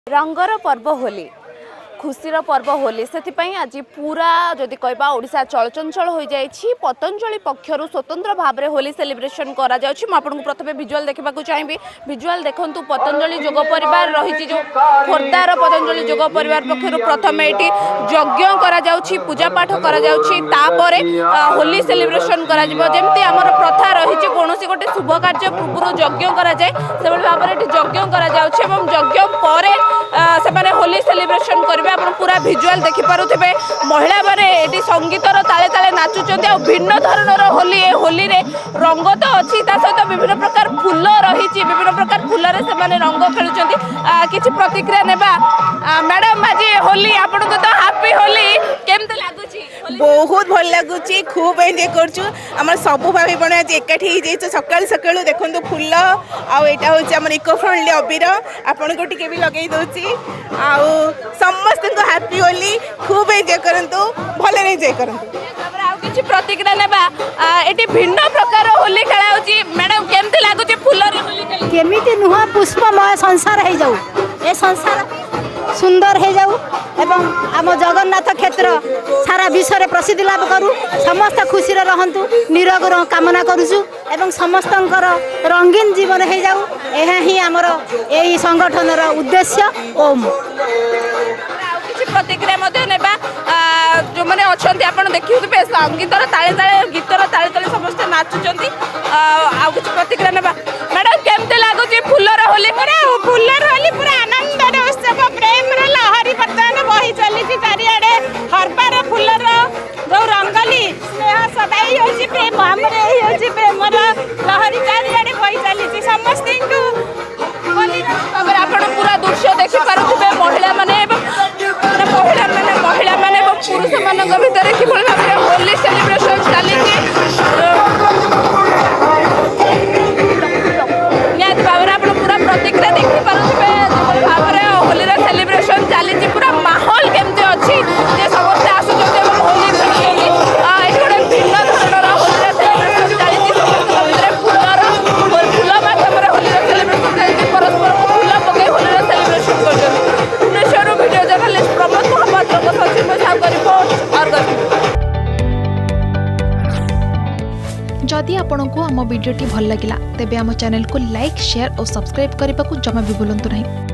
रंगर पर्व होली खुशीर पर्व होली से आज पूरा जदि कहबा ओडिशा चलचंचल हो जाइए पतंजलि पक्षर स्वतंत्र भाव में होली सेलिब्रेशन करा जाउछि। मु आपनको प्रथमे विजुअल देखा चाहिए। विजुअल देखंतु पतंजलि जोग परिवार रही जो खोर्धार पतंजलि जोग परिवार पक्षर प्रथम ये यज्ञ करा जाउछि, पूजा पाठ करा जाउछि, तापरे होली सेलिब्रेशन करा जिवो। जेमति हमर प्रथा रही कोनोसी गोटे शुभ कार्य पूर्व यज्ञ करा जाए से भाव में यज्ञ करा जाउछि एवं यज्ञ परे से होली सेलिब्रेशन करबे। आप पूरा विजुअल देखि पारुथिबे महिला माने एटी संगीतर ताले ताले नाचुचंती आ भिन्न धरणर होली ए होली रे रंग तो अछि ता सहित विभिन्न प्रकार फूल रहिछि, विभिन्न प्रकार फूल रे से माने रंग खेलुचंती। किछि प्रतिक्रिया नेबा मैडम आज होली आपन को तो हैप्पी होली केमते लागुछि? बहुत भल लगुच, खूब एंजॉय करछु। हमर सब भाई बहन आज एकाठी हो जाइए सकाल सकाल देखो फूल आटा हूँ इको फ्रेंडली अबीर आपन को टिके भी लगे दूसरी समस्त को हैप्पी होली खूब एंजॉय करंतु भल एंजॉय करंतु। किछि प्रतिक्रिया नेबा एटी भिन्न प्रकार होली खेला होची मैडम केमते लागुछि फूल रे होली खेली? केमिति नुहा पुष्पमय संसार हे जाऊ ए संसार सुंदर हे जाऊ एवं आम जगन्नाथ क्षेत्र सारा विश्व रे प्रसिद्धि लाभ करू, समस्त खुशी रे रहंतु निरोग कामना करूछु एवं समस्तंकर रंगीन जीवन हे जाऊ। एहा ही हमर एही संगठन रो उद्देश्य। ओम प्रतिक्रिया मध्य नेबा जो माने अछंती आपण देखिउबे संगीतर ताले ताले गीतर ताले ताले समस्त नाचुचंती आ किछ प्रतिक्रिया नेबा मैडम केमते लागुची फुलर होली? फुलर होली पूरा आनंद रे उत्सव प्रेम रे लहरी बर्तन बही चली चारिआडे हरबार फुलर जो रंगली स्नेह सदाई होची प्रेम हमरे होची प्रेम लहरी चारिआडे बही चली समस्त को होली अगर आपण पूरा दृश्य देखि पारुथिबे महिला माने पुरुष मान भर कि भाव में होली सेलिब्रेशन चली भाव में आप पूरा प्रतिक्रिया देखी पारे भाव में होली सेलिब्रेशन चली पूरा माहौल केमती अच्छी समस्त आसुँच होली खेलुँच ये गोटे भिन्न धरण होली सेलिब्रेशन चली फूल माध्यम होली सेलिब्रेशन चलती परस्पर फूल पकई होली सेलिब्रेशन कर भुवनेश्वर वीडियो जर्नलिस्ट प्रमोद महापात्र जदि आपंक आम भिडी भल लगा तेब आम चैनल को लाइक शेयर और सब्सक्राइब करने को जमा भी भूलु नहीं।